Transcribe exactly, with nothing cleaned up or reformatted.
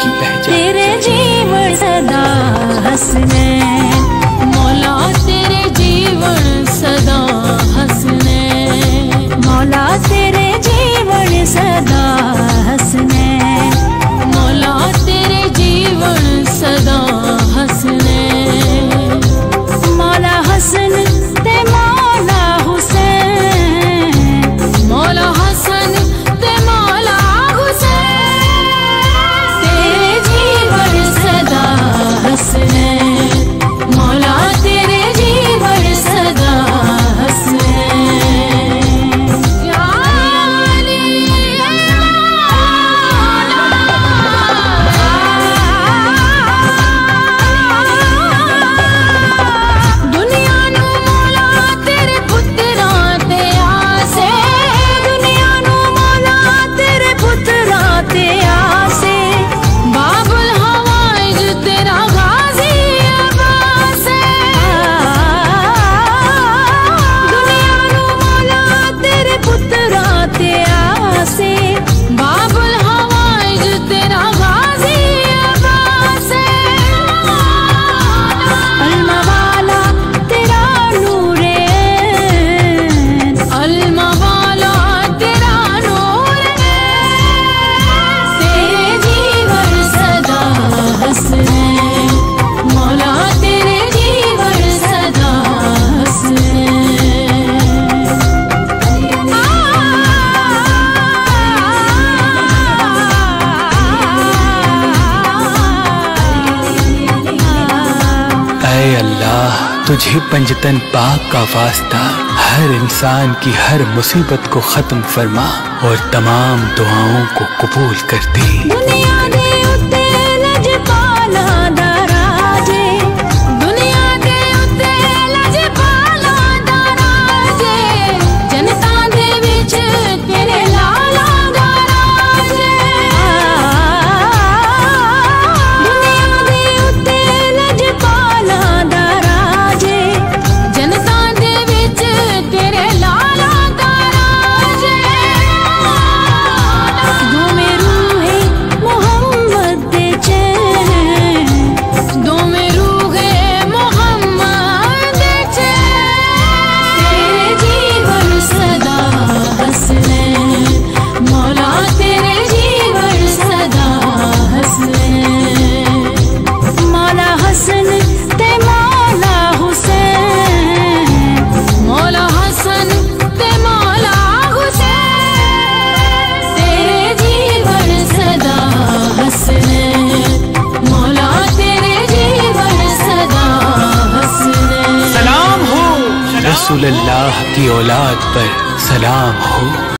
की पहचान। तेरे जीवन सदा हंसनैन, मौला तेरे जीवन सदा हंसनैन, मौला तेरे जीवन सदा हंसनैन, मौला तेरे जीवन सदा हंसनैन, मौला हसन ते मौला हुसैन, मौला हसन ते मौला हुसैन, तेरे जीवन सदा हंसनैन, मौला तेरे जीवन सदा हंसनैन। या अली दुनिया नू मौला तेरे पुत्तरां ते आसे, दुनिया नू मौला तेरे पुत्तरां ते आसे, बाबुल हवाइज तेरा गाजी अब्बास है, दुनिया नू मौला तेरे पुत्तरां ते आसे, बाबुल हवाइज तेरा गाजी अब्बास है, अलमा वाला तेरा नूरे, अलमा वाला तेरा नूरे, तेरे जीवन सदा हंसनैन, मौला तेरे जीवन सदा हंसनैन। ऐ अल्लाह, तुझे पंजतन पाक का वास्ता, हर इंसान की हर मुसीबत को खत्म फरमा और तमाम दुआओं को कबूल कर दे। दुनिया दे उत्ते लजपाला दा राजे, दुनिया दे उत्ते लजपाला दा राजे, जनता दे विच तेरे लाला दा राजे, दुनिया दे उत्ते लजपाला दा राजे, जनता दे विच तेरे लाला दा राजे, दो में रूहे मोहम्मद दे चैन, दो में रूहे मोहम्मद दे चैन, तेरे जीवन सदा हंसनैन, मौला तेरे जीवन सदा हंसनैन, मौला हसन ते मौला हुसैन, मौला हसन ते मौला हुसैन, तेरे जीवन सदा हंसनैन, मौला तेरे जीवन सदा हंसनैन। सलाम हो रसूलुल्लाह की औलाद पर, सलाम हो।